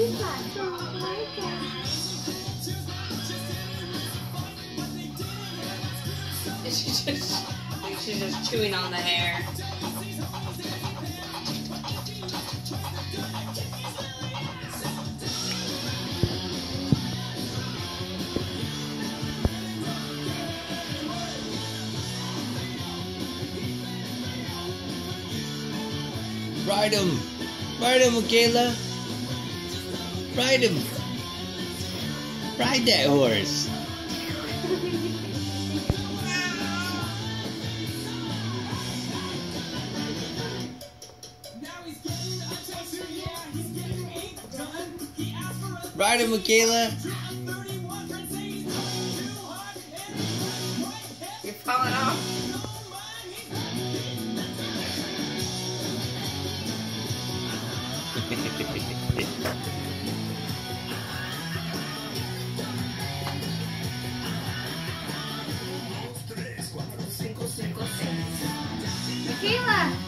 She's just chewing on the hair. Ride him! Ride him, Michala! Ride him! Ride that horse! Ride him, Michala! You're falling off. Michala!